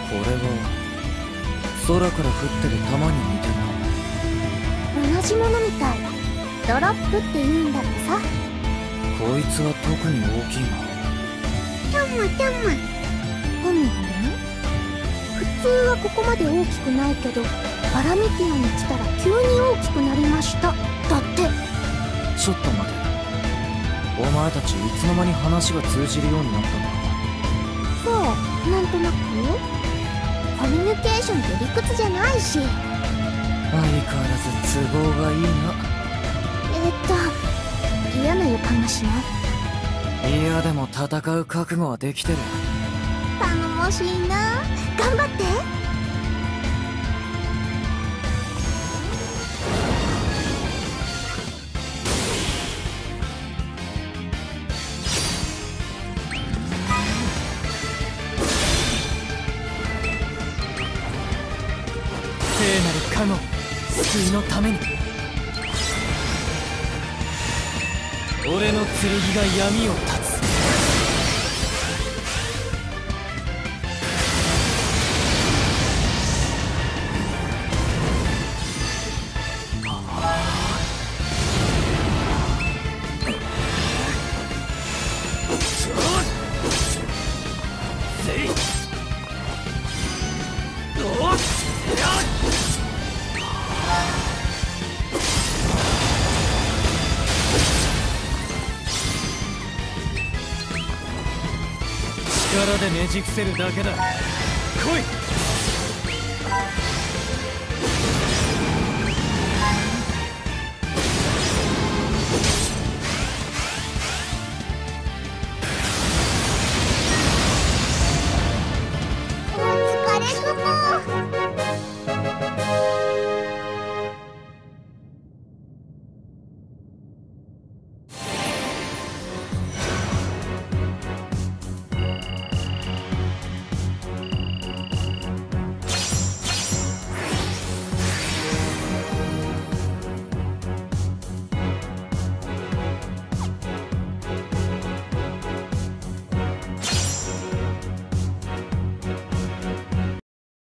これは空から降ってる玉に似てるな。 同じものみたい。ドロップって言うんだってさ。 こいつは特に大きいな。 たまたま。ふみふみ。普通はここまで大きくないけど、パラメティアに来たら急に大きくなりました。だって。 ちょっと待て。お前たちいつの間に話が通じるようになったんだ。 そう、なんとなくコミュニケーションって理屈じゃないし。 相変わらず都合がいいな。 嫌な予感がしない？ いやでも戦う覚悟はできてる。 頼もしいな。頑張って。 聖なる加護、救いのために。俺の剣が闇を断つ。力でねじ伏せるだけだ。来い。